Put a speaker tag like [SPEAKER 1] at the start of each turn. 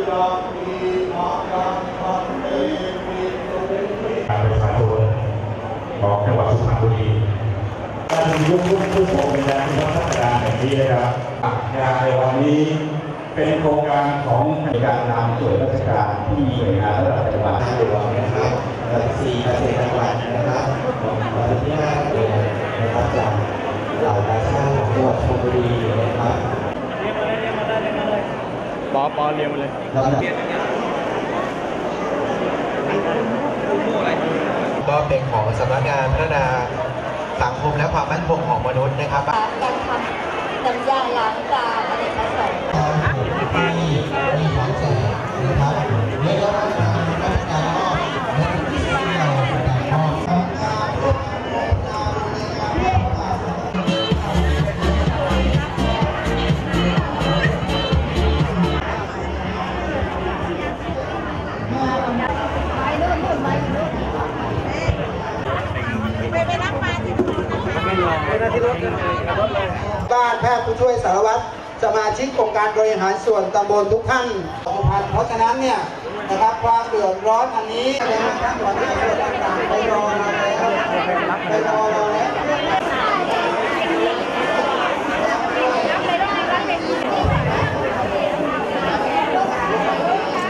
[SPEAKER 1] การประชาชนของจังหวัดสุพรรณบุรีการยกรุ่งผู้ปกครองในราชการแห่งนี้นะครับงานในวันนี้เป็นโครงการของการนำส่วนราชการที่หน่วยงานระดับจังหวัดหลวงนะครับ4 เกษตรจังหวัดนะครับขออนุญาตนะครับจากเหล่ากาชาติจังหวัดชลบุรีนะครับ
[SPEAKER 2] ปอเรียนมาเลย
[SPEAKER 3] ก็เป็นของสำนักงานพัฒนาสังคมและความมั่นคงของมนุษย์นะครับ
[SPEAKER 4] การทำน้ำยาล้างจานอเนกประสงค์
[SPEAKER 3] มีของแจกนะครับเรียกว่าการมอบและที่เราการมอบ
[SPEAKER 5] บ้านแพทย์ผู้ช่วยสารวัตรสมาชิกองค์การบริหารส่วนตำบลทุกท่านสุพรรณเพราะฉะนั้นเนี่ยนะครับความเดือดร้อนอันนี้ท่านหัวหน้าส่วนต่างๆไปรอเราแล้ว